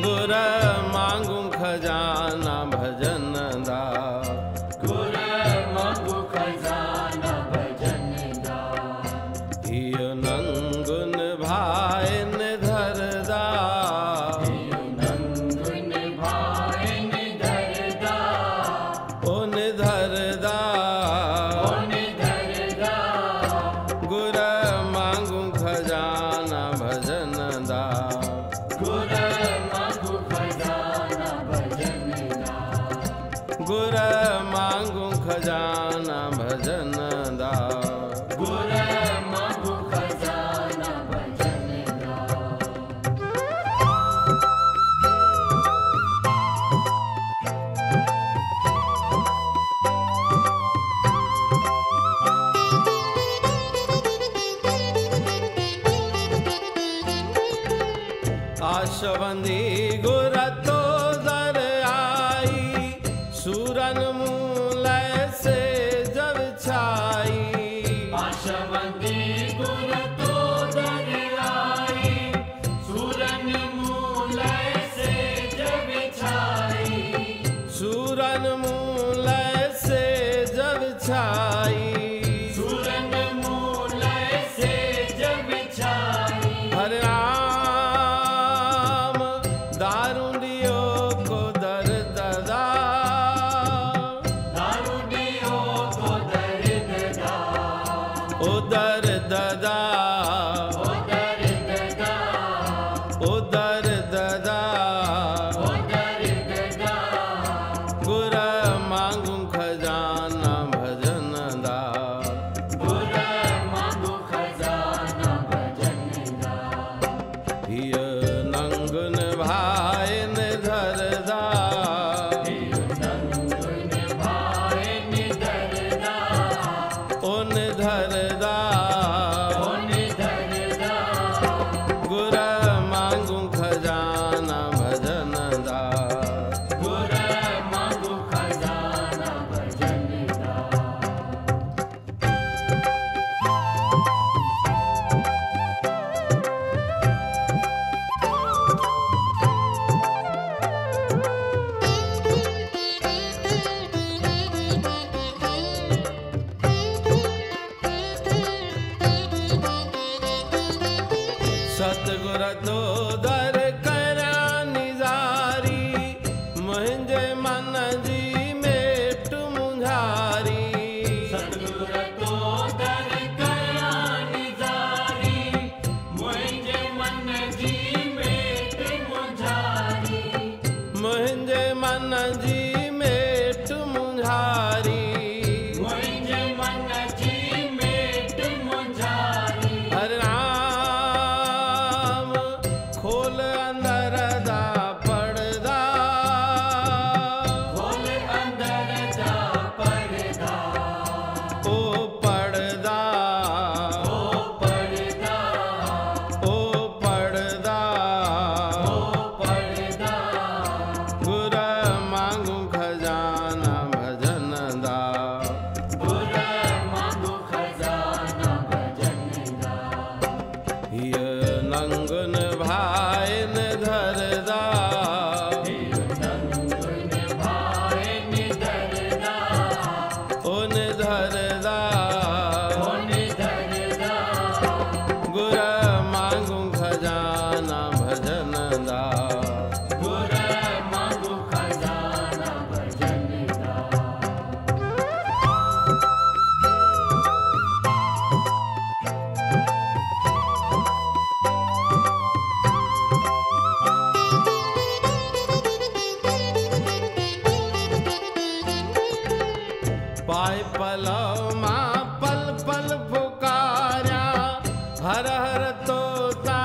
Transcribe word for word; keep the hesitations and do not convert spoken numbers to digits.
गुर मांगू खजाना भजन दा, गुर मांगू खजाना भजन दा। हिय नंगुन भाइन धरदा, हिय नंगुन भाइन धरदा, ओन धरदा, ओन धरदा। गुर मांगू खजाना भजन दा, गुर मांगू खजाना भजन दा। गुर मांगू खजाना भजन दा। गुर मांगू खजाना भजन दा। आशवंदी गुर तो दर आई, सूरन मूल से जब छाई। आशवंदी गुर तो दर आई, सूरन मूल से जब छाई। सूरन मूल से जब छाई, सूरन मूल से जब छाई। हरे राम दारुडियो को दर ददा, दारुडियो को दर ददा, ओ दर ददा, ओ दर ददा, ओ दर ददा। ओ दर ददा। गुर मांगू खजाना भजन दा, गुर मांगू खजाना भजन दा। हिय नंगुन भाइन धरदा, हिय नंगुन भाइन धरदा, ओन धरदा, ओन धरदा। गुर मांगू खजाना भजन दा। गुर मांगू खजाना भजन दा। सतगुर तो दर करा निजारी, मुंहिंजे मन जी मेट मुंझारी। सतगुर तो दर करा निजारी, मुंहिंजे मन जी मेट मुंझारी। मुंहिंजे मन जी मेट मुंझारी। मुंहिंजे मन जी मेट मुंझारी। हरे राम खोल अंदर दा पड़दा, खोल अंदर दा पर्दा, ओ पड़दा, ओ पर्दा, ओ पड़दा। ओ पर्दा। गुर मांगू खजाना भजन दा, गुर मांगू खजाना भजन दा। हिय नंगुन भाइन धरदा, हिय नंगुन भाइन धरदा, ओन धरदा, ओन धरदा। गुर मांगू खजाना भजन दा। गुर मांगू खजाना भजन दा। पाय पलव मां पल पल पुकार्या, हर हर तोता